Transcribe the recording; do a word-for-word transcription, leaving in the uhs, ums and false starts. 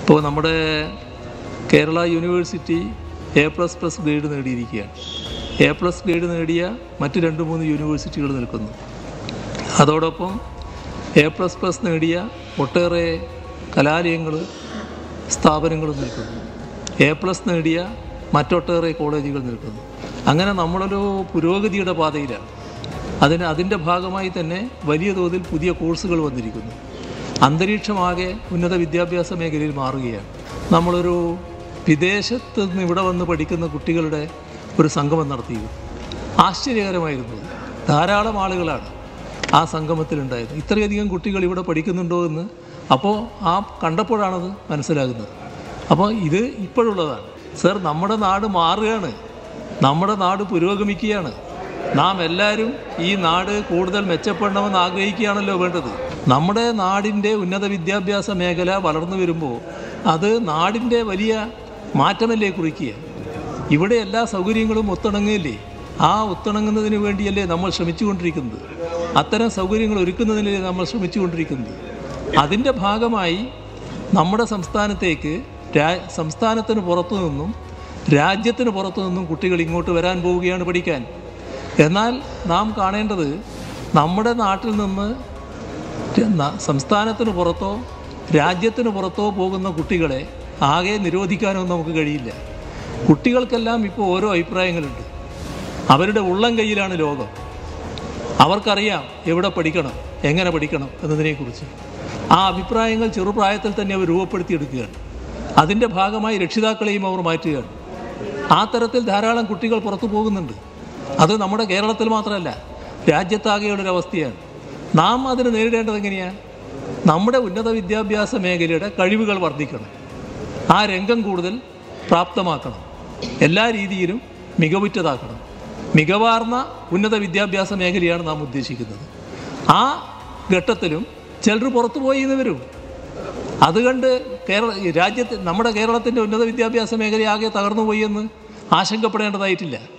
ഇപ്പോൾ നമ്മുടെ Kerala university A plus plus grade നേടിയിരിക്കുകയാണ്. എ പ്ലസ് ഗ്രേഡ് നേടിയ മറ്റ് രണ്ട് മൂന്ന് യൂണിവേഴ്സിറ്റികൾ നിൽക്കുന്നു. അതോടൊപ്പം എ പ്ലസ് പ്ലസ് നേടിയ ഒട്ടേറെ കലാലയങ്ങൾ, സ്ഥാപനങ്ങൾ നിൽക്കുന്നു. എ പ്ലസ് നേടിയ മറ്റൊട്ടേറെ കോളേജുകൾ നിൽക്കുന്നു. അങ്ങനെ നമ്മളൊരു പുരോഗതിയുടെ പാതയിലാണ്. അതിന് അതിൻ്റെ ഭാഗമായി തന്നെ വലിയ തോതിൽ പുതിയ കോഴ്സുകൾ വന്നിരിക്കുന്നു. അന്തരീക്ഷമാകെ ഉന്നത വിദ്യാഭ്യാസ മേഖലയിൽ മാറുകയാണ്. നമ്മളൊരു വിദേശത്ത് നിന്ന് ഇവിടെ വന്ന് പഠിക്കുന്ന കുട്ടികളുടെ ഒരു സംഗമം നടത്തിയത് ആശ്ചര്യകരമായിരുന്നു. ധാരാളം ആളുകളാണ് ആ സംഗമത്തിലുണ്ടായത്. ഇത്രയധികം കുട്ടികൾ ഇവിടെ പഠിക്കുന്നുണ്ടോ എന്ന് അപ്പോൾ ആ കണ്ടപ്പോഴാണത് മനസ്സിലാകുന്നത്. അപ്പോൾ ഇത് ഇപ്പോഴുള്ളതാണ്. സർ, നമ്മുടെ നാട് മാറുകയാണ്, നമ്മുടെ നാട് പുരോഗമിക്കുകയാണ്. നാം എല്ലാവരും ഈ നാട് കൂടുതൽ മെച്ചപ്പെടണമെന്ന് ആഗ്രഹിക്കുകയാണല്ലോ വേണ്ടത്. നമ്മുടെ നാടിൻ്റെ ഉന്നത വിദ്യാഭ്യാസ മേഖല വളർന്നു വരുമ്പോൾ അത് നാടിൻ്റെ വലിയ മാറ്റമല്ലേ കുറിക്കുക. ഇവിടെ എല്ലാ സൗകര്യങ്ങളും ഒത്തിണങ്ങുകയല്ലേ. ആ ഒത്തിണങ്ങുന്നതിന് വേണ്ടിയല്ലേ നമ്മൾ ശ്രമിച്ചുകൊണ്ടിരിക്കുന്നത്. അത്തരം സൗകര്യങ്ങൾ ഒരുക്കുന്നതിനല്ലേ നമ്മൾ ശ്രമിച്ചുകൊണ്ടിരിക്കുന്നത്. അതിൻ്റെ ഭാഗമായി നമ്മുടെ സംസ്ഥാനത്തേക്ക് രാ സംസ്ഥാനത്തിന് പുറത്തു നിന്നും രാജ്യത്തിന് പുറത്തു നിന്നും കുട്ടികൾ ഇങ്ങോട്ട് വരാൻ പോവുകയാണ് പഠിക്കാൻ. എന്നാൽ നാം കാണേണ്ടത് നമ്മുടെ നാട്ടിൽ നിന്ന് സംസ്ഥാനത്തിന് പുറത്തോ രാജ്യത്തിന് പുറത്തോ പോകുന്ന കുട്ടികളെ ആകെ നിരോധിക്കാനോ നമുക്ക് കഴിയില്ല. കുട്ടികൾക്കെല്ലാം ഇപ്പോൾ ഓരോ അഭിപ്രായങ്ങളുണ്ട്. അവരുടെ ഉള്ളം കയ്യിലാണ് ലോകം. അവർക്കറിയാം എവിടെ പഠിക്കണം, എങ്ങനെ പഠിക്കണം എന്നതിനെക്കുറിച്ച്. ആ അഭിപ്രായങ്ങൾ ചെറുപ്രായത്തിൽ തന്നെ അവർ രൂപപ്പെടുത്തിയെടുക്കുകയാണ്. അതിൻ്റെ ഭാഗമായി രക്ഷിതാക്കളെയും അവർ മാറ്റുകയാണ്. ആ തരത്തിൽ ധാരാളം കുട്ടികൾ പുറത്തു പോകുന്നുണ്ട്. അത് നമ്മുടെ കേരളത്തിൽ മാത്രമല്ല, രാജ്യത്താകെയുള്ളൊരവസ്ഥയാണ്. നാം അതിന് നേരിടേണ്ടത് എങ്ങനെയാണ്? നമ്മുടെ ഉന്നത വിദ്യാഭ്യാസ മേഖലയുടെ കഴിവുകൾ വർദ്ധിക്കണം, ആ രംഗം കൂടുതൽ പ്രാപ്തമാക്കണം, എല്ലാ രീതിയിലും മികവുറ്റതാക്കണം. മികവാർന്ന ഉന്നത വിദ്യാഭ്യാസ മേഖലയാണ് നാം ഉദ്ദേശിക്കുന്നത്. ആ ഘട്ടത്തിലും ചിലർ പുറത്തു പോയി എന്ന് വരും. അതുകൊണ്ട് കേരള രാജ്യത്ത് നമ്മുടെ കേരളത്തിൻ്റെ ഉന്നത വിദ്യാഭ്യാസ മേഖല ആകെ തകർന്നു പോയി എന്ന് ആശങ്കപ്പെടേണ്ടതായിട്ടില്ല.